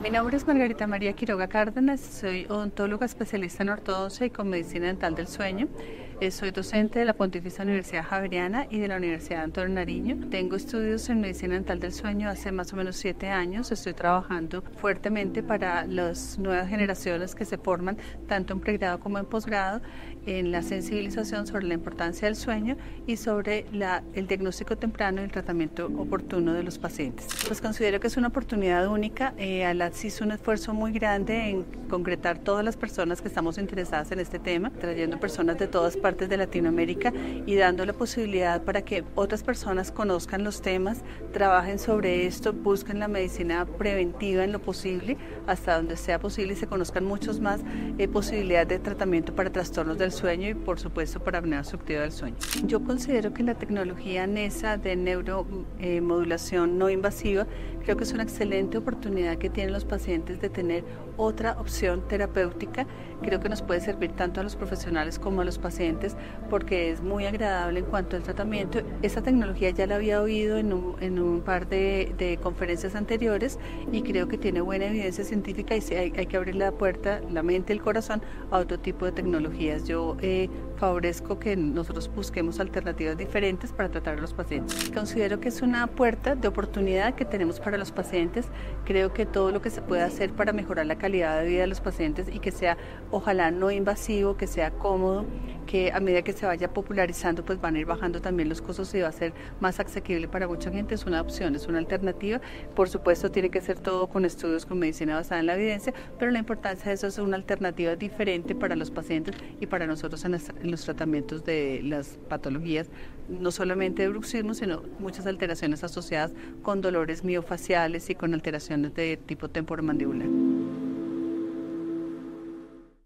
Mi nombre es Margarita María Quiroga Cárdenas, soy odontóloga especialista en ortodoncia y con medicina dental del sueño. Soy docente de la Pontificia Universidad Javeriana y de la Universidad Antonio Nariño. Tengo estudios en medicina dental del sueño hace más o menos 7 años. Estoy trabajando fuertemente para las nuevas generaciones que se forman tanto en pregrado como en posgrado en la sensibilización sobre la importancia del sueño y sobre el diagnóstico temprano y el tratamiento oportuno de los pacientes. Pues considero que es una oportunidad única. ALATS hizo un esfuerzo muy grande en concretar todas las personas que estamos interesadas en este tema, trayendo personas de todas partes de Latinoamérica y dando la posibilidad para que otras personas conozcan los temas, trabajen sobre esto, busquen la medicina preventiva en lo posible, hasta donde sea posible y se conozcan muchos más posibilidades de tratamiento para trastornos del sueño y por supuesto para apnea obstructiva del sueño. Yo considero que la tecnología NESA de neuromodulación no invasiva creo que es una excelente oportunidad que tienen los pacientes de tener otra opción terapéutica. Creo que nos puede servir tanto a los profesionales como a los pacientes porque es muy agradable en cuanto al tratamiento. Esta tecnología ya la había oído en un par de conferencias anteriores y creo que tiene buena evidencia científica y sí, hay que abrir la puerta, la mente y el corazón a otro tipo de tecnologías. Yo favorezco que nosotros busquemos alternativas diferentes para tratar a los pacientes. Considero que es una puerta de oportunidad que tenemos para los pacientes. Creo que todo lo que se puede hacer para mejorar la calidad de vida de los pacientes y que sea ojalá no invasivo, que sea cómodo, que a medida que se vaya popularizando pues van a ir bajando también los costos y va a ser más asequible para mucha gente. Es una opción, es una alternativa. Por supuesto tiene que ser todo con estudios, con medicina basada en la evidencia, pero la importancia de eso es una alternativa diferente para los pacientes y para nosotros en los tratamientos de las patologías, no solamente de bruxismo, sino muchas alteraciones asociadas con dolores miofaciales y con alteraciones de tipo temporomandibular.